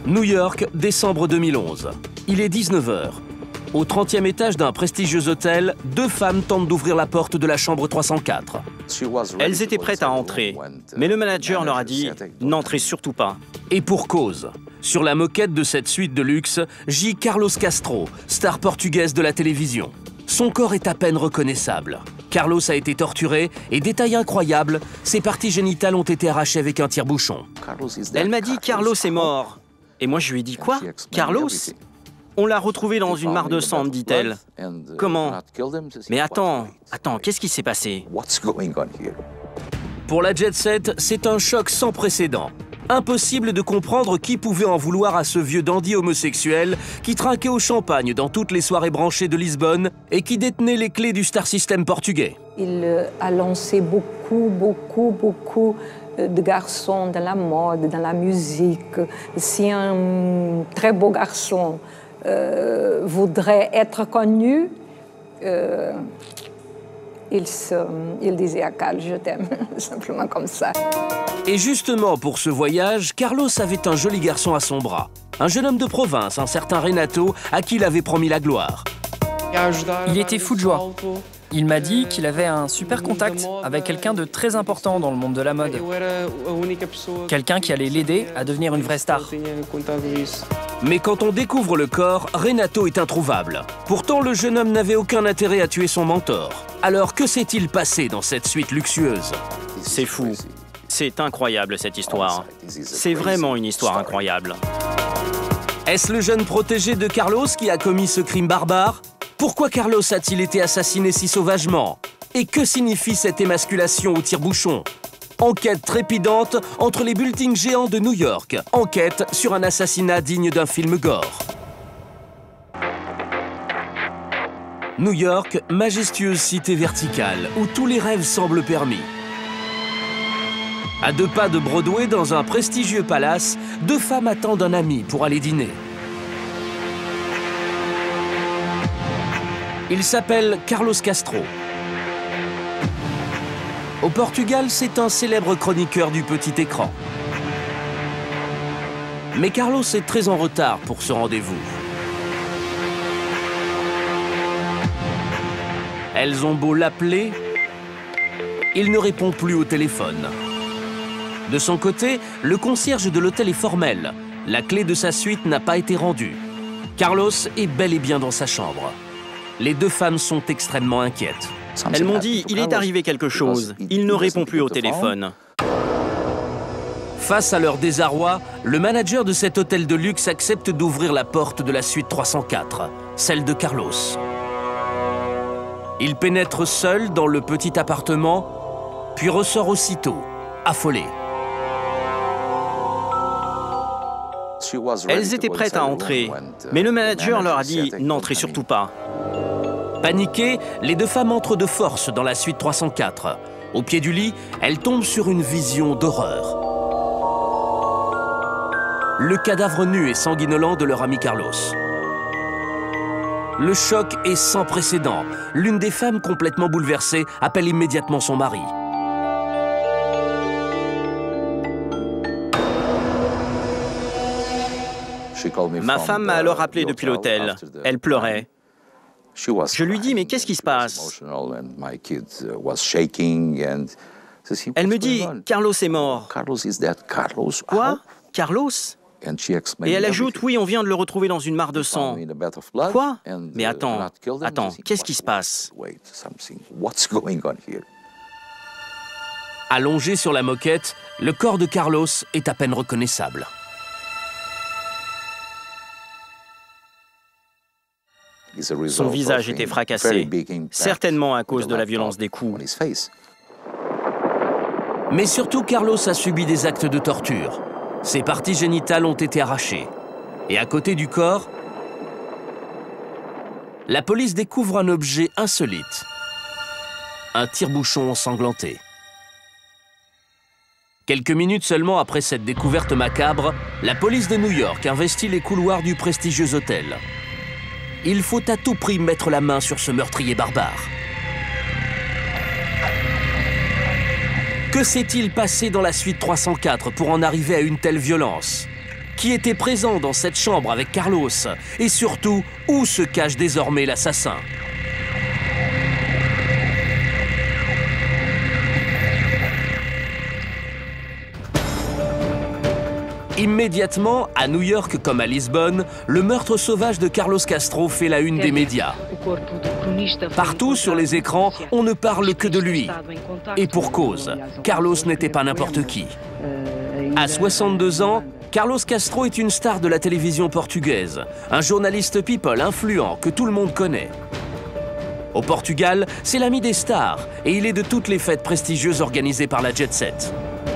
New York, décembre 2011. Il est 19 h. Au 30e étage d'un prestigieux hôtel, deux femmes tentent d'ouvrir la porte de la chambre 304. Elles étaient prêtes à entrer, mais le manager leur a dit « N'entrez surtout pas ». Et pour cause. Sur la moquette de cette suite de luxe, gît Carlos Castro, star portugaise de la télévision. Son corps est à peine reconnaissable. Carlos a été torturé et, détail incroyable, ses parties génitales ont été arrachées avec un tire-bouchon. Elle m'a dit « Carlos est mort ». Et moi je lui ai dit « Quoi ? Carlos ? On l'a retrouvé dans une mare de sang », me dit-elle. « Comment ? Mais attends, qu'est-ce qui s'est passé ?» Pour la Jet Set, c'est un choc sans précédent. Impossible de comprendre qui pouvait en vouloir à ce vieux dandy homosexuel qui trinquait au champagne dans toutes les soirées branchées de Lisbonne et qui détenait les clés du star system portugais. Il a lancé beaucoup de garçons dans la mode, dans la musique. Si un très beau garçon voudrait être connu, il disait à Carl, je t'aime, simplement comme ça. Et justement, pour ce voyage, Carlos avait un joli garçon à son bras. Un jeune homme de province, un certain Renato, à qui il avait promis la gloire. Il était fou de joie. Il m'a dit qu'il avait un super contact avec quelqu'un de très important dans le monde de la mode. Quelqu'un qui allait l'aider à devenir une vraie star. Mais quand on découvre le corps, Renato est introuvable. Pourtant, le jeune homme n'avait aucun intérêt à tuer son mentor. Alors, que s'est-il passé dans cette suite luxueuse? C'est fou. C'est incroyable cette histoire. C'est vraiment une histoire incroyable. Est-ce le jeune protégé de Carlos qui a commis ce crime barbare? Pourquoi Carlos a-t-il été assassiné si sauvagement? Et que signifie cette émasculation au tire-bouchon? Enquête trépidante entre les buildings géants de New York. Enquête sur un assassinat digne d'un film gore. New York, majestueuse cité verticale où tous les rêves semblent permis. À 2 pas de Broadway, dans un prestigieux palace, 2 femmes attendent un ami pour aller dîner. Il s'appelle Carlos Castro. Au Portugal, c'est un célèbre chroniqueur du petit écran. Mais Carlos est très en retard pour ce rendez-vous. Elles ont beau l'appeler, il ne répond plus au téléphone. De son côté, le concierge de l'hôtel est formel. La clé de sa suite n'a pas été rendue. Carlos est bel et bien dans sa chambre. Les 2 femmes sont extrêmement inquiètes. Elles m'ont dit « Il est arrivé quelque chose. Il ne répond plus au téléphone. » Face à leur désarroi, le manager de cet hôtel de luxe accepte d'ouvrir la porte de la suite 304, celle de Carlos. Il pénètre seul dans le petit appartement, puis ressort aussitôt, affolé. Elles étaient prêtes à entrer, mais le manager leur a dit « N'entrez surtout pas ». Paniquées, les 2 femmes entrent de force dans la suite 304. Au pied du lit, elles tombent sur une vision d'horreur. Le cadavre nu et sanguinolent de leur ami Carlos. Le choc est sans précédent. L'une des femmes, complètement bouleversée, appelle immédiatement son mari. Ma femme m'a alors appelé depuis l'hôtel. Elle pleurait. Je lui dis « Mais qu'est-ce qui se passe ?» Elle me dit « Carlos est mort. » Quoi ? Carlos ? Et elle ajoute « Oui, on vient de le retrouver dans une mare de sang. » Quoi ? Mais attends, qu'est-ce qui se passe ? Allongé sur la moquette, le corps de Carlos est à peine reconnaissable. Son visage était fracassé, certainement à cause de la violence des coups. Mais surtout, Carlos a subi des actes de torture. Ses parties génitales ont été arrachées. Et à côté du corps, la police découvre un objet insolite. Un tire-bouchon ensanglanté. Quelques minutes seulement après cette découverte macabre, la police de New York investit les couloirs du prestigieux hôtel. Il faut à tout prix mettre la main sur ce meurtrier barbare. Que s'est-il passé dans la suite 304 pour en arriver à une telle violence? Qui était présent dans cette chambre avec Carlos? Et surtout, où se cache désormais l'assassin? Immédiatement, à New York comme à Lisbonne, le meurtre sauvage de Carlos Castro fait la une des médias. Partout sur les écrans, on ne parle que de lui. Et pour cause, Carlos n'était pas n'importe qui. À 62 ans, Carlos Castro est une star de la télévision portugaise, un journaliste people influent que tout le monde connaît. Au Portugal, c'est l'ami des stars et il est de toutes les fêtes prestigieuses organisées par la Jet Set.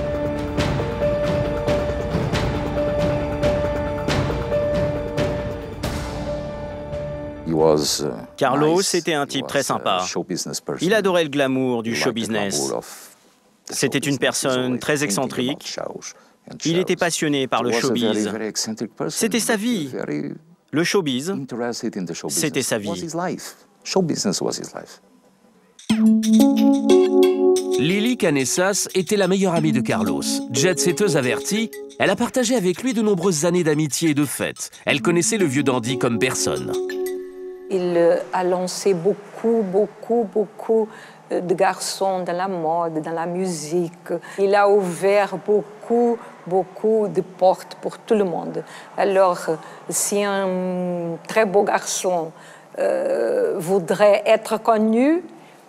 Carlos était un type très sympa. Il adorait le glamour du show business. C'était une personne très excentrique. Il était passionné par le showbiz. C'était sa vie. Le showbiz, c'était sa vie. Lily Canessas était la meilleure amie de Carlos. Jet-setteuse avertie, elle a partagé avec lui de nombreuses années d'amitié et de fêtes. Elle connaissait le vieux dandy comme personne. Il a lancé beaucoup de garçons dans la mode, dans la musique. Il a ouvert beaucoup de portes pour tout le monde. Alors, si un très beau garçon voudrait être connu,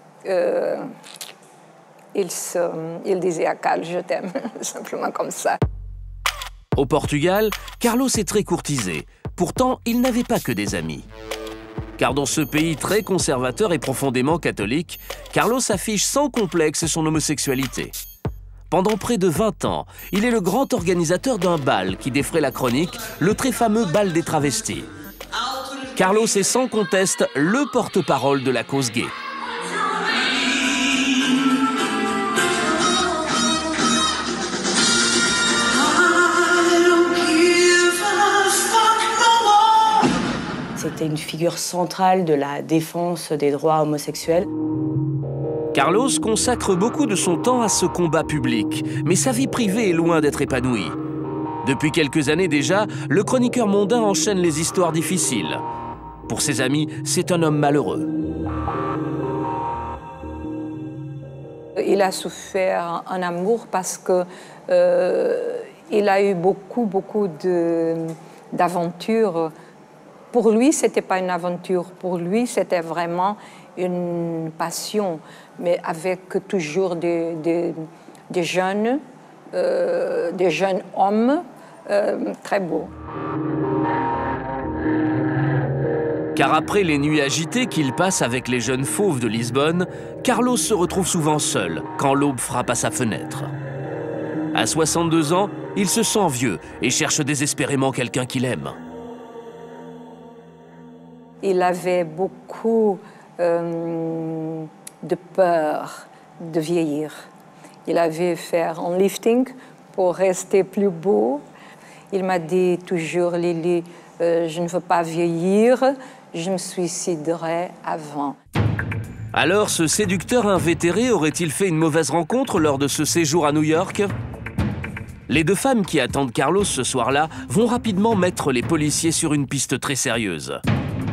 il disait à Carl, je t'aime, simplement comme ça. Au Portugal, Carlos est très courtisé. Pourtant, il n'avait pas que des amis. Car dans ce pays très conservateur et profondément catholique, Carlos affiche sans complexe son homosexualité. Pendant près de 20 ans, il est le grand organisateur d'un bal qui défraie la chronique, le très fameux bal des travestis. Carlos est sans conteste le porte-parole de la cause gay. C'était une figure centrale de la défense des droits homosexuels. Carlos consacre beaucoup de son temps à ce combat public, mais sa vie privée est loin d'être épanouie. Depuis quelques années déjà, le chroniqueur mondain enchaîne les histoires difficiles. Pour ses amis, c'est un homme malheureux. Il a souffert un amour parce que il a eu beaucoup d'aventures. Pour lui, ce n'était pas une aventure. Pour lui, c'était vraiment une passion, mais avec toujours des jeunes hommes très beaux. Car après les nuits agitées qu'il passe avec les jeunes fauves de Lisbonne, Carlos se retrouve souvent seul quand l'aube frappe à sa fenêtre. À 62 ans, il se sent vieux et cherche désespérément quelqu'un qu'il aime. Il avait beaucoup de peur de vieillir. Il avait fait un lifting pour rester plus beau. Il m'a dit toujours, Lily, je ne veux pas vieillir, je me suiciderai avant. Alors, ce séducteur invétéré aurait-il fait une mauvaise rencontre lors de ce séjour à New York? Les deux femmes qui attendent Carlos ce soir-là vont rapidement mettre les policiers sur une piste très sérieuse.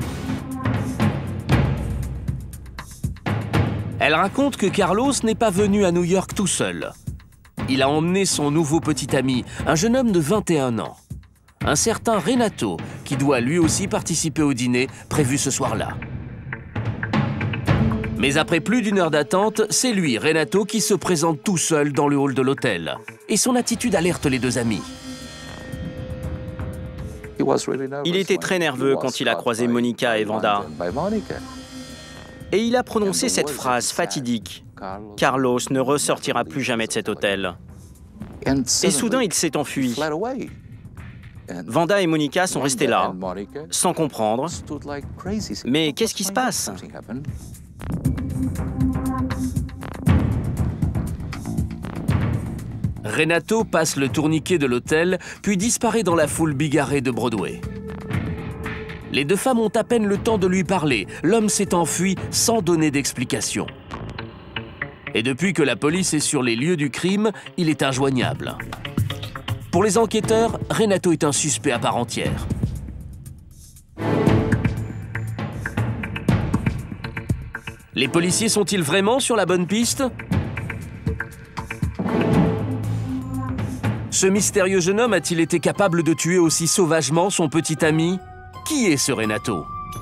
Elle raconte que Carlos n'est pas venu à New York tout seul. Il a emmené son nouveau petit ami, un jeune homme de 21 ans. Un certain Renato, qui doit lui aussi participer au dîner prévu ce soir-là. Mais après plus d'une heure d'attente, c'est lui, Renato, qui se présente tout seul dans le hall de l'hôtel. Et son attitude alerte les deux amis. Il était très nerveux quand il a croisé Monica et Vanda. Et il a prononcé cette phrase fatidique. Carlos ne ressortira plus jamais de cet hôtel. Et soudain, il s'est enfui. Vanda et Monica sont restés là, sans comprendre. Mais qu'est-ce qui se passe? Renato passe le tourniquet de l'hôtel, puis disparaît dans la foule bigarrée de Broadway. Les deux femmes ont à peine le temps de lui parler. L'homme s'est enfui sans donner d'explication. Et depuis que la police est sur les lieux du crime, il est injoignable. Pour les enquêteurs, Renato est un suspect à part entière. Les policiers sont-ils vraiment sur la bonne piste? Ce mystérieux jeune homme a-t-il été capable de tuer aussi sauvagement son petit ami? Qui est ce Renato?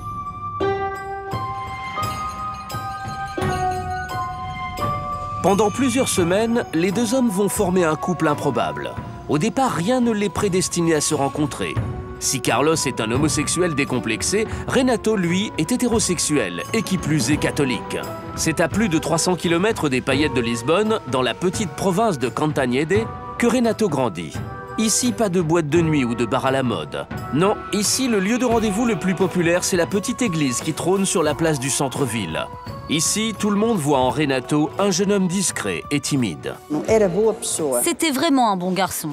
Pendant plusieurs semaines, les deux hommes vont former un couple improbable. Au départ, rien ne les prédestinait à se rencontrer. Si Carlos est un homosexuel décomplexé, Renato, lui, est hétérosexuel et qui plus est catholique. C'est à plus de 300 km des paillettes de Lisbonne, dans la petite province de Cantanhede, que Renato grandit. Ici, pas de boîte de nuit ou de bar à la mode. Non, ici, le lieu de rendez-vous le plus populaire, c'est la petite église qui trône sur la place du centre-ville. Ici, tout le monde voit en Renato un jeune homme discret et timide. C'était vraiment un bon garçon.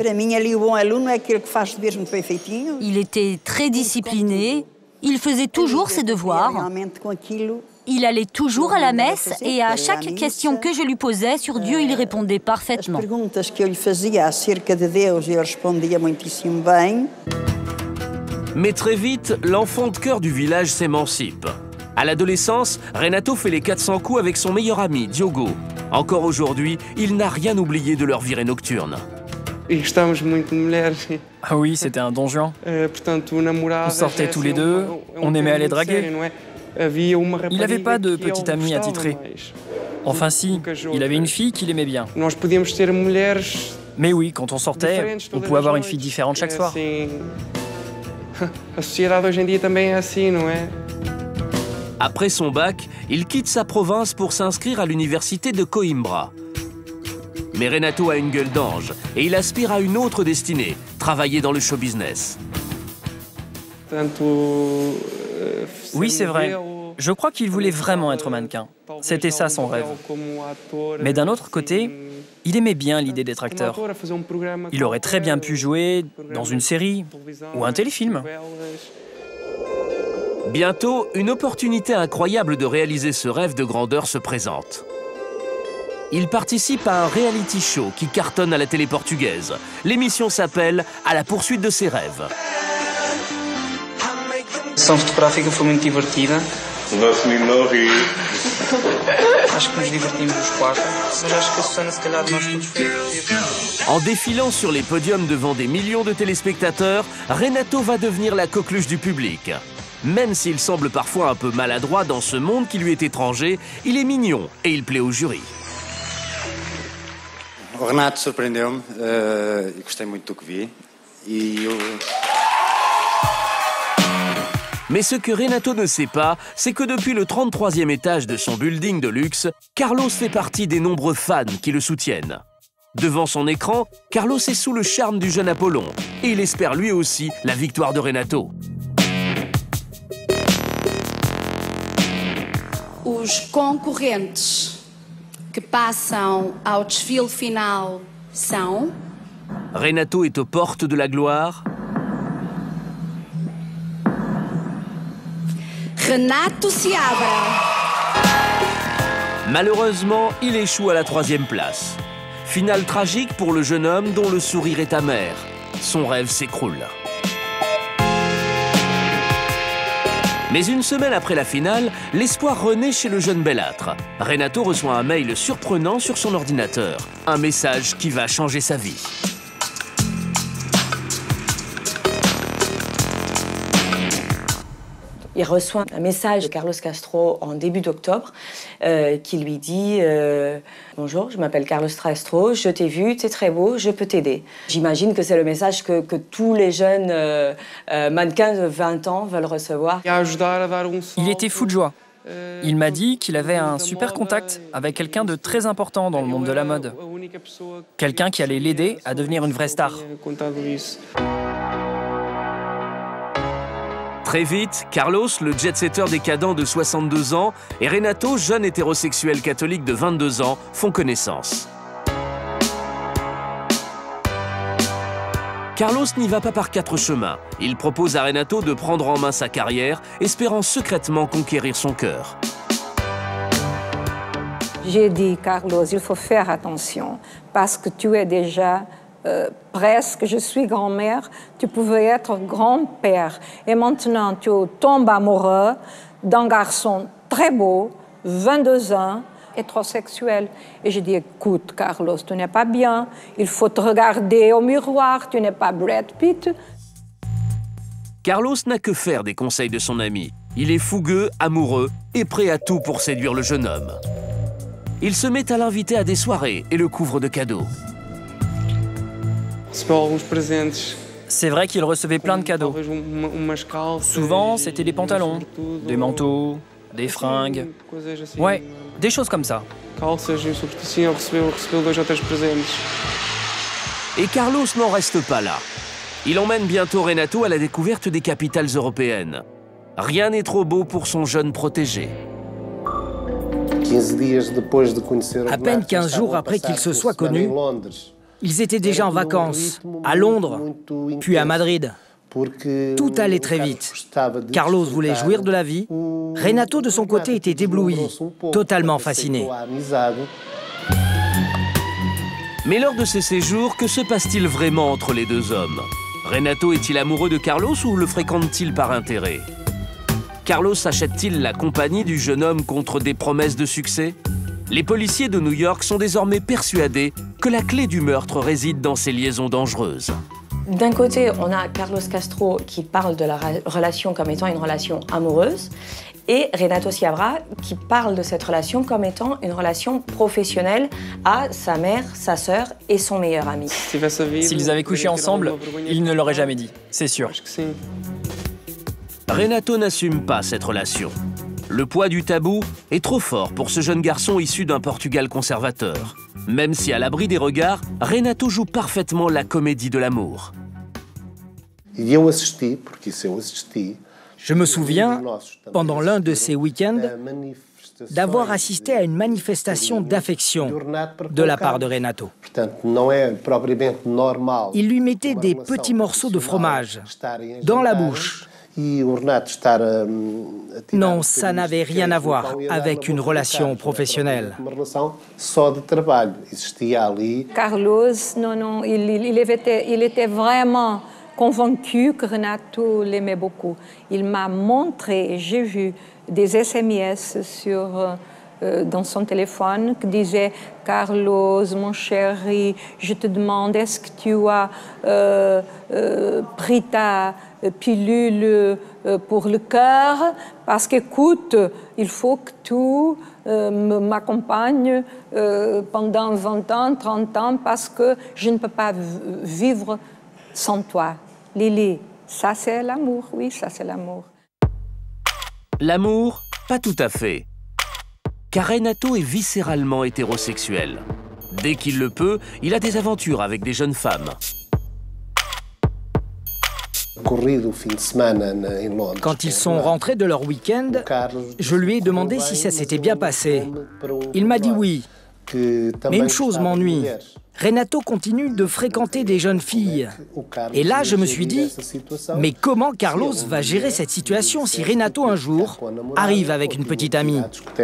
Il était très discipliné, il faisait toujours ses devoirs. Il allait toujours à la messe et à chaque question que je lui posais sur Dieu, il répondait parfaitement. Mais très vite, l'enfant de cœur du village s'émancipe. À l'adolescence, Renato fait les 400 coups avec son meilleur ami, Diogo. Encore aujourd'hui, il n'a rien oublié de leur virée nocturne. Ah oui, c'était un don Juan. On sortait tous les deux, on aimait aller draguer. Il n'avait pas de petite amie attitrée. Enfin si, il avait une fille qu'il aimait bien. Mais oui, quand on sortait, on pouvait avoir une fille différente chaque soir. Après son bac, il quitte sa province pour s'inscrire à l'université de Coimbra. Mais Renato a une gueule d'ange et il aspire à une autre destinée, travailler dans le show business. Oui, c'est vrai. Je crois qu'il voulait vraiment être mannequin. C'était ça son rêve. Mais d'un autre côté, il aimait bien l'idée d'être acteur. Il aurait très bien pu jouer dans une série ou un téléfilm. Bientôt, une opportunité incroyable de réaliser ce rêve de grandeur se présente. Il participe à un reality show qui cartonne à la télé portugaise. L'émission s'appelle « À la poursuite de ses rêves ». A sessão fotográfica foi muito divertida. O nosso menino não ri. Acho que nos divertimos os quatro, mas acho que a Susana, se calhar, de nós todos. En défilant sur les podiums devant des millions de téléspectateurs, Renato va devenir la coqueluche du public. Même s'il semble parfois un peu maladroit dans ce monde qui lui est étranger, il est mignon et il plaît au jury. O Renato surpreendeu-me e gostei muito do que vi. Mais ce que Renato ne sait pas, c'est que depuis le 33e étage de son building de luxe, Carlos fait partie des nombreux fans qui le soutiennent. Devant son écran, Carlos est sous le charme du jeune Apollon et il espère lui aussi la victoire de Renato. Os concorrentes que passam ao desfile final são... Renato est aux portes de la gloire. Renato Seabra. Malheureusement, il échoue à la 3e place. Finale tragique pour le jeune homme dont le sourire est amer. Son rêve s'écroule. Mais une semaine après la finale, l'espoir renaît chez le jeune bellâtre. Renato reçoit un mail surprenant sur son ordinateur. Un message qui va changer sa vie. Il reçoit un message de Carlos Castro en début d'octobre qui lui dit « Bonjour, je m'appelle Carlos Castro, je t'ai vu, tu es très beau, je peux t'aider. » J'imagine que c'est le message que tous les jeunes mannequins de 20 ans veulent recevoir. Il était fou de joie. Il m'a dit qu'il avait un super contact avec quelqu'un de très important dans le monde de la mode. Quelqu'un qui allait l'aider à devenir une vraie star. Très vite, Carlos, le jet-setter décadent de 62 ans, et Renato, jeune hétérosexuel catholique de 22 ans, font connaissance. Carlos n'y va pas par 4 chemins. Il propose à Renato de prendre en main sa carrière, espérant secrètement conquérir son cœur. J'ai dit, Carlos, il faut faire attention, parce que tu es déjà presque, je suis grand-mère, tu pouvais être grand-père. Et maintenant, tu tombes amoureux d'un garçon très beau, 22 ans, hétérosexuel. Et je dis, écoute, Carlos, tu n'es pas bien, il faut te regarder au miroir, tu n'es pas Brad Pitt. Carlos n'a que faire des conseils de son ami. Il est fougueux, amoureux et prêt à tout pour séduire le jeune homme. Il se met à l'inviter à des soirées et le couvre de cadeaux. C'est vrai qu'il recevait plein de cadeaux. Souvent, c'était des pantalons, des manteaux, des fringues. Ouais, des choses comme ça. Et Carlos n'en reste pas là. Il emmène bientôt Renato à la découverte des capitales européennes. Rien n'est trop beau pour son jeune protégé. À peine 15 jours après qu'ils se soient connus, ils étaient déjà en vacances, à Londres, puis à Madrid. Tout allait très vite. Carlos voulait jouir de la vie. Renato, de son côté, était ébloui, totalement fasciné. Mais lors de ces séjours, que se passe-t-il vraiment entre les deux hommes? Renato est-il amoureux de Carlos ou le fréquente-t-il par intérêt? Carlos achète-t-il la compagnie du jeune homme contre des promesses de succès? Les policiers de New York sont désormais persuadés que la clé du meurtre réside dans ces liaisons dangereuses. D'un côté, on a Carlos Castro qui parle de la relation comme étant une relation amoureuse et Renato Sciabra qui parle de cette relation comme étant une relation professionnelle à sa mère, sa sœur et son meilleur ami. S'ils avaient couché ensemble, il ne l'aurait jamais dit, c'est sûr. Renato n'assume pas cette relation. Le poids du tabou est trop fort pour ce jeune garçon issu d'un Portugal conservateur. Même si à l'abri des regards, Renato joue parfaitement la comédie de l'amour. Je me souviens, pendant l'un de ces week-ends, d'avoir assisté à une manifestation d'affection de la part de Renato. Il lui mettait des petits morceaux de fromage dans la bouche. Non, ça n'avait rien à voir avec une relation professionnelle. Carlos, non, il était vraiment convaincu que Renato l'aimait beaucoup. Il m'a montré, j'ai vu des SMS dans son téléphone qui disaient « Carlos, mon chéri, je te demande, est-ce que tu as pris ta pilule pour le cœur? Parce qu'écoute, il faut que tu m'accompagnes pendant 20 ans, 30 ans, parce que je ne peux pas vivre sans toi. » Lily, ça c'est l'amour, oui, ça c'est l'amour. L'amour, pas tout à fait. Car Renato est viscéralement hétérosexuel. Dès qu'il le peut, il a des aventures avec des jeunes femmes. Quand ils sont rentrés de leur week-end, je lui ai demandé si ça s'était bien passé. Il m'a dit oui. Mais une chose m'ennuie. Renato continue de fréquenter des jeunes filles. Et là, je me suis dit, mais comment Carlos va gérer cette situation si Renato, un jour, arrive avec une petite amie?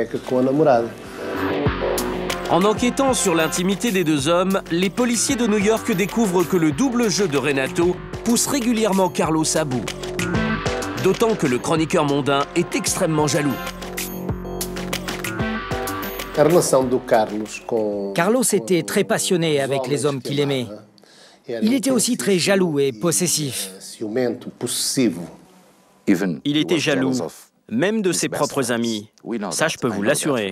En enquêtant sur l'intimité des deux hommes, les policiers de New York découvrent que le double jeu de Renato pousse régulièrement Carlos à bout. D'autant que le chroniqueur mondain est extrêmement jaloux. Carlos était très passionné avec les hommes qu'il aimait. Il était aussi très jaloux et possessif. Il était jaloux, même de ses propres amis. Ça, je peux vous l'assurer.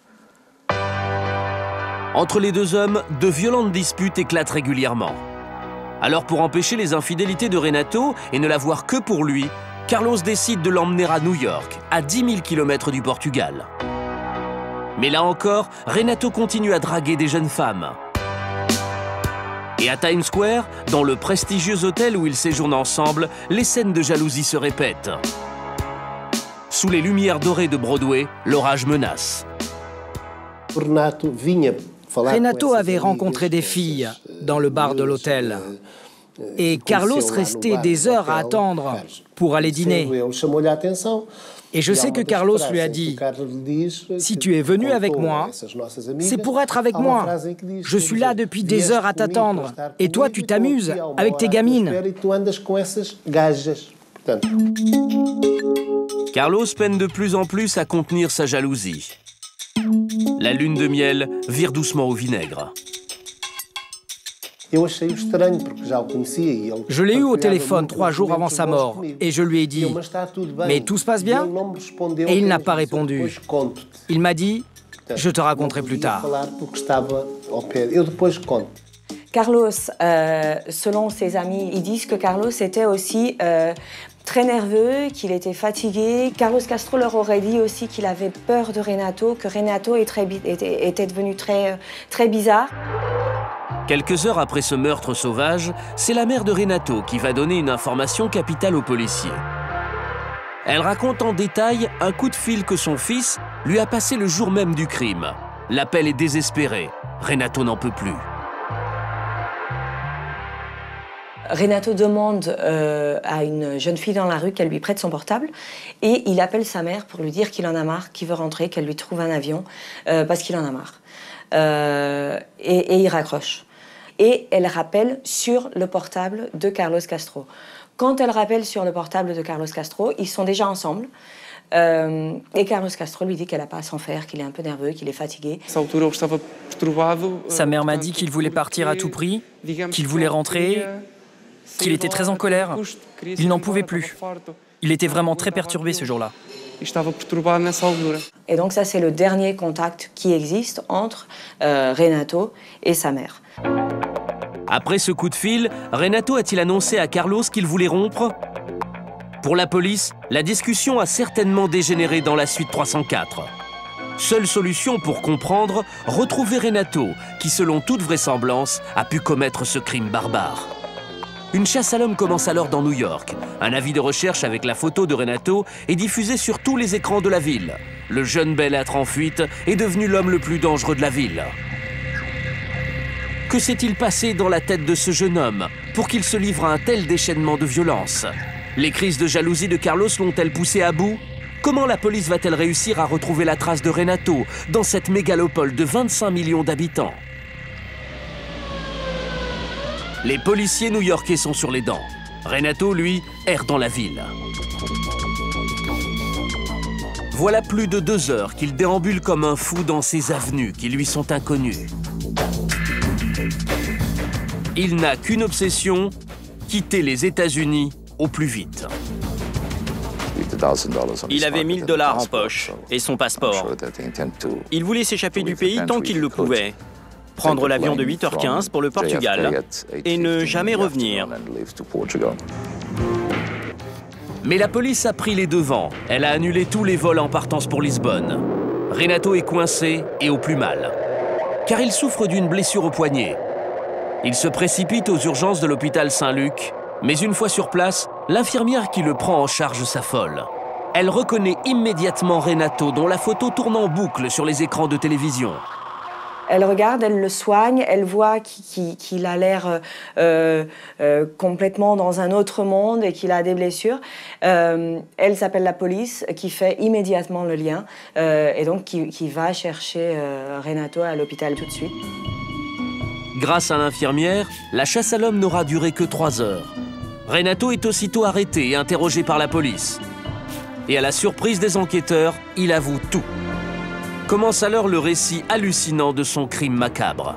Entre les deux hommes, de violentes disputes éclatent régulièrement. Alors pour empêcher les infidélités de Renato et ne la voir que pour lui, Carlos décide de l'emmener à New York, à 10 000 km du Portugal. Mais là encore, Renato continue à draguer des jeunes femmes. Et à Times Square, dans le prestigieux hôtel où ils séjournent ensemble, les scènes de jalousie se répètent. Sous les lumières dorées de Broadway, l'orage menace. Renato avait rencontré des filles dans le bar de l'hôtel. Et Carlos restait des heures à attendre pour aller dîner. Et je sais que Carlos lui a dit « Si tu es venu avec moi, c'est pour être avec moi. Je suis là depuis des heures à t'attendre. Et toi, tu t'amuses avec tes gamines. » Carlos peine de plus en plus à contenir sa jalousie. La lune de miel vire doucement au vinaigre. Je l'ai eu au téléphone 3 jours avant sa mort et je lui ai dit « Mais tout se passe bien ?» Et il n'a pas répondu. Il m'a dit « Je te raconterai plus tard. » Carlos, selon ses amis, ils disent que Carlos était aussi très nerveux, qu'il était fatigué. Carlos Castro leur aurait dit aussi qu'il avait peur de Renato, que Renato était devenu très bizarre. Quelques heures après ce meurtre sauvage, c'est la mère de Renato qui va donner une information capitale aux policiers. Elle raconte en détail un coup de fil que son fils lui a passé le jour même du crime. L'appel est désespéré. Renato n'en peut plus. Renato demande à une jeune fille dans la rue qu'elle lui prête son portable et il appelle sa mère pour lui dire qu'il en a marre, qu'il veut rentrer, qu'elle lui trouve un avion parce qu'il en a marre. Et il raccroche. Et elle rappelle sur le portable de Carlos Castro. Quand elle rappelle sur le portable de Carlos Castro, ils sont déjà ensemble. Et Carlos Castro lui dit qu'elle n'a pas à s'en faire, qu'il est un peu nerveux, qu'il est fatigué. Sa mère m'a dit qu'il voulait partir à tout prix, qu'il voulait rentrer, qu'il était très en colère. Il n'en pouvait plus. Il était vraiment très perturbé ce jour-là. Et donc ça, c'est le dernier contact qui existe entre Renato et sa mère. Après ce coup de fil, Renato a-t-il annoncé à Carlos qu'il voulait rompre? Pour la police, la discussion a certainement dégénéré dans la suite 304. Seule solution pour comprendre, retrouver Renato, qui selon toute vraisemblance a pu commettre ce crime barbare. Une chasse à l'homme commence alors dans New York. Un avis de recherche avec la photo de Renato est diffusé sur tous les écrans de la ville. Le jeune bel-être en fuite est devenu l'homme le plus dangereux de la ville. Que s'est-il passé dans la tête de ce jeune homme pour qu'il se livre à un tel déchaînement de violence? Les crises de jalousie de Carlos l'ont-elles poussé à bout? Comment la police va-t-elle réussir à retrouver la trace de Renato dans cette mégalopole de 25 millions d'habitants? Les policiers new-yorkais sont sur les dents. Renato, lui, erre dans la ville. Voilà plus de 2 heures qu'il déambule comme un fou dans ces avenues qui lui sont inconnues. Il n'a qu'une obsession, quitter les États-Unis au plus vite. Il avait 1 000 $ en poche et son passeport. Il voulait s'échapper du pays tant qu'il le pouvait. Prendre l'avion de 8h15 pour le Portugal et ne jamais revenir. Mais la police a pris les devants. Elle a annulé tous les vols en partance pour Lisbonne. Renato est coincé et au plus mal, car il souffre d'une blessure au poignet. Il se précipite aux urgences de l'hôpital Saint-Luc, mais une fois sur place, l'infirmière qui le prend en charge s'affole. Elle reconnaît immédiatement Renato, dont la photo tourne en boucle sur les écrans de télévision. Elle regarde, elle le soigne, elle voit qu'il a l'air complètement dans un autre monde et qu'il a des blessures. Elle s'appelle la police, qui fait immédiatement le lien et donc qui va chercher Renato à l'hôpital tout de suite. Grâce à l'infirmière, la chasse à l'homme n'aura duré que 3 heures. Renato est aussitôt arrêté et interrogé par la police. Et à la surprise des enquêteurs, il avoue tout. Commence alors le récit hallucinant de son crime macabre.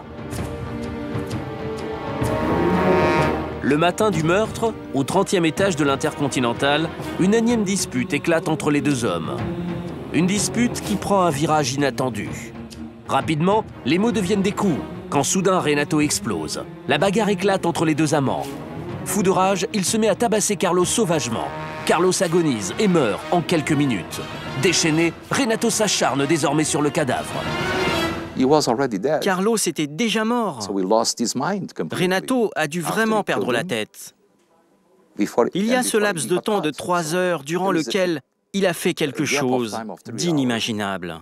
Le matin du meurtre, au 30e étage de l'Intercontinental, une énième dispute éclate entre les 2 hommes. Une dispute qui prend un virage inattendu. Rapidement, les mots deviennent des coups, quand soudain Renato explose. La bagarre éclate entre les 2 amants. Fou de rage, il se met à tabasser Carlos sauvagement. Carlos agonise et meurt en quelques minutes. Déchaîné, Renato s'acharne désormais sur le cadavre. Carlos était déjà mort. Renato a dû vraiment perdre la tête. Il y a ce laps de temps de 3 heures durant lequel il a fait quelque chose d'inimaginable.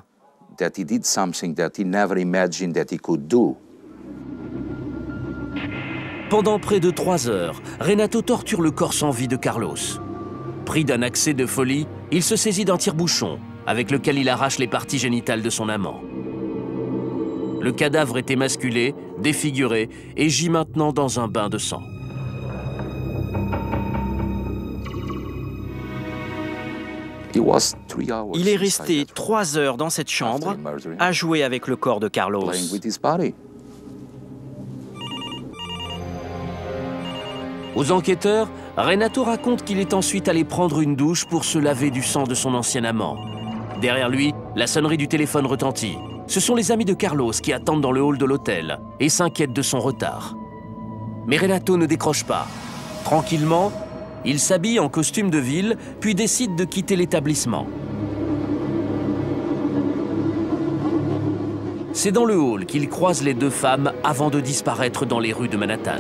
Pendant près de 3 heures, Renato torture le corps sans vie de Carlos. Pris d'un accès de folie, il se saisit d'un tire-bouchon avec lequel il arrache les parties génitales de son amant. Le cadavre est émasculé, défiguré et gît maintenant dans un bain de sang. Il est resté 3 heures dans cette chambre à jouer avec le corps de Carlos. Aux enquêteurs, Renato raconte qu'il est ensuite allé prendre une douche pour se laver du sang de son ancien amant. Derrière lui, la sonnerie du téléphone retentit. Ce sont les amis de Carlos qui attendent dans le hall de l'hôtel et s'inquiètent de son retard. Mais Renato ne décroche pas. Tranquillement, il s'habille en costume de ville, puis décide de quitter l'établissement. C'est dans le hall qu'il croise les 2 femmes avant de disparaître dans les rues de Manhattan.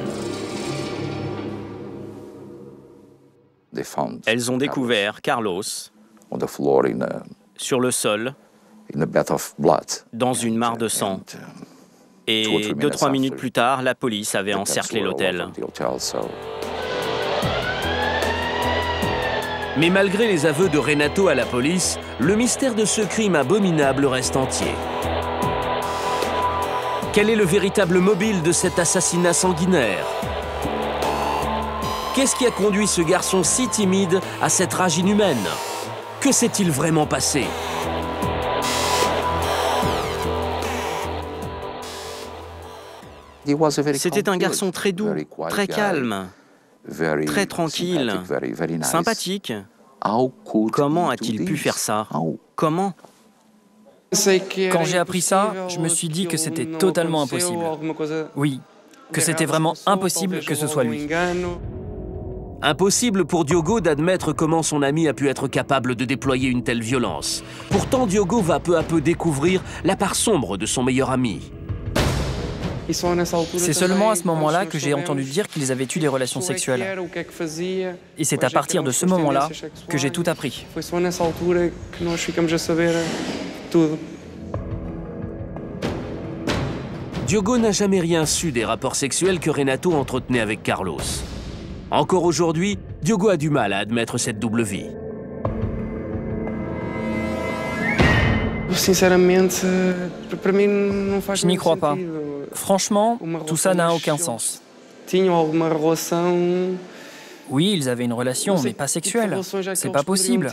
Elles ont découvert Carlos sur le sol, dans une mare de sang. Et 2-3 minutes plus tard, la police avait encerclé l'hôtel. Mais malgré les aveux de Renato à la police, le mystère de ce crime abominable reste entier. Quel est le véritable mobile de cet assassinat sanguinaire? Qu'est-ce qui a conduit ce garçon si timide à cette rage inhumaine? Que s'est-il vraiment passé? C'était un garçon très doux, très calme, très tranquille, sympathique. Comment a-t-il pu faire ça? Comment? Quand j'ai appris ça, je me suis dit que c'était totalement impossible. Oui, que c'était vraiment impossible que ce soit lui. Impossible pour Diogo d'admettre comment son ami a pu être capable de déployer une telle violence. Pourtant, Diogo va peu à peu découvrir la part sombre de son meilleur ami. C'est seulement à ce moment-là que j'ai entendu dire qu'ils avaient eu des relations sexuelles. Et c'est à partir de ce moment-là que j'ai tout appris. Diogo n'a jamais rien su des rapports sexuels que Renato entretenait avec Carlos. Encore aujourd'hui, Diogo a du mal à admettre cette double vie. Je n'y crois pas. Franchement, tout ça n'a aucun sens. Oui, ils avaient une relation, mais pas sexuelle. C'est pas possible.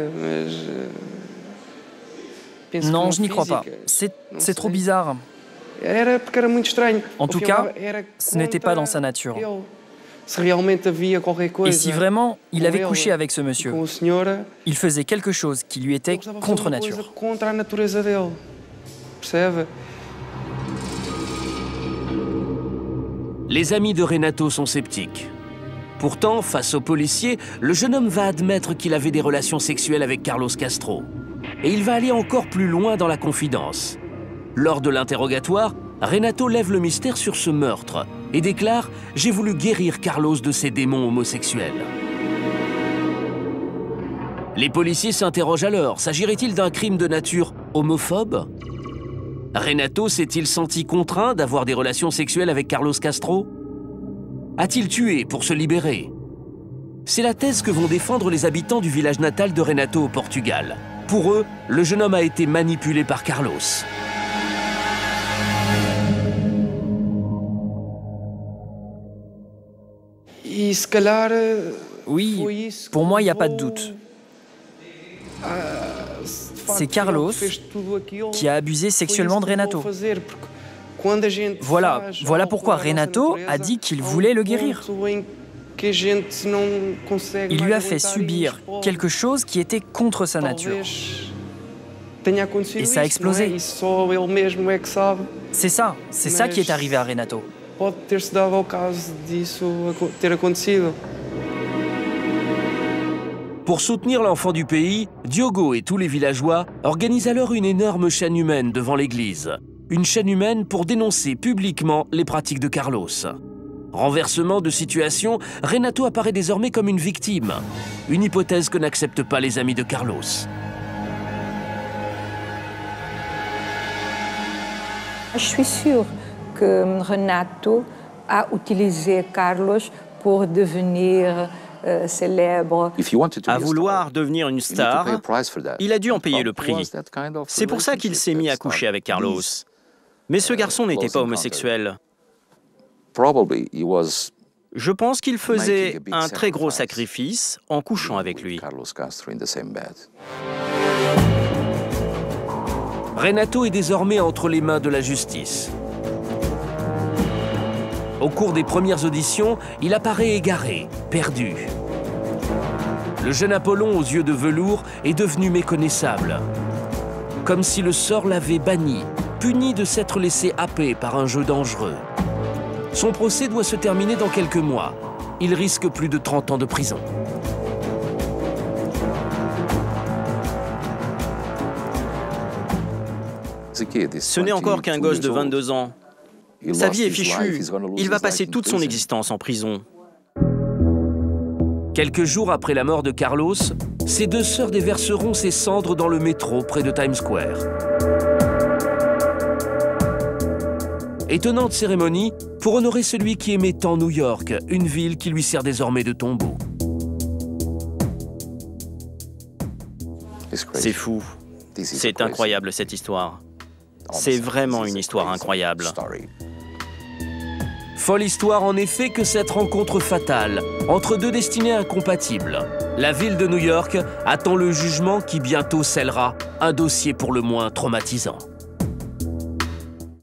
Non, je n'y crois pas. C'est trop bizarre. En tout cas, ce n'était pas dans sa nature. Et si vraiment il avait couché avec ce monsieur, il faisait quelque chose qui lui était contre nature. Les amis de Renato sont sceptiques. Pourtant, face aux policiers, le jeune homme va admettre qu'il avait des relations sexuelles avec Carlos Castro. Et il va aller encore plus loin dans la confidence. Lors de l'interrogatoire, Renato lève le mystère sur ce meurtre et déclare « J'ai voulu guérir Carlos de ses démons homosexuels ». Les policiers s'interrogent alors, s'agirait-il d'un crime de nature homophobe? Renato s'est-il senti contraint d'avoir des relations sexuelles avec Carlos Castro? A-t-il tué pour se libérer? C'est la thèse que vont défendre les habitants du village natal de Renato au Portugal. Pour eux, le jeune homme a été manipulé par Carlos. Oui, pour moi, il n'y a pas de doute. C'est Carlos qui a abusé sexuellement de Renato. Voilà pourquoi Renato a dit qu'il voulait le guérir. Il lui a fait subir quelque chose qui était contre sa nature. Et ça a explosé. C'est ça qui est arrivé à Renato. Pour soutenir l'enfant du pays, Diogo et tous les villageois organisent alors une énorme chaîne humaine devant l'église. Une chaîne humaine pour dénoncer publiquement les pratiques de Carlos. Renversement de situation, Renato apparaît désormais comme une victime. Une hypothèse que n'acceptent pas les amis de Carlos. Je suis sûre que Renato a utilisé Carlos pour devenir célèbre. À vouloir devenir une star, il a dû en payer le prix. C'est pour ça qu'il s'est mis à coucher avec Carlos. Mais ce garçon n'était pas homosexuel. Je pense qu'il faisait un très gros sacrifice en couchant avec lui. Renato est désormais entre les mains de la justice. Au cours des premières auditions, il apparaît égaré, perdu. Le jeune Apollon aux yeux de velours est devenu méconnaissable. Comme si le sort l'avait banni, puni de s'être laissé happer par un jeu dangereux. Son procès doit se terminer dans quelques mois. Il risque plus de 30 ans de prison. Ce n'est encore qu'un gosse de 22 ans. Sa vie est fichue. Il va passer toute son existence en prison. Quelques jours après la mort de Carlos, ses deux sœurs déverseront ses cendres dans le métro près de Times Square. Étonnante cérémonie pour honorer celui qui aimait tant New York, une ville qui lui sert désormais de tombeau. C'est fou. C'est incroyable cette histoire. C'est vraiment une histoire incroyable. Folle histoire en effet que cette rencontre fatale entre deux destinées incompatibles. La ville de New York attend le jugement qui bientôt scellera un dossier pour le moins traumatisant.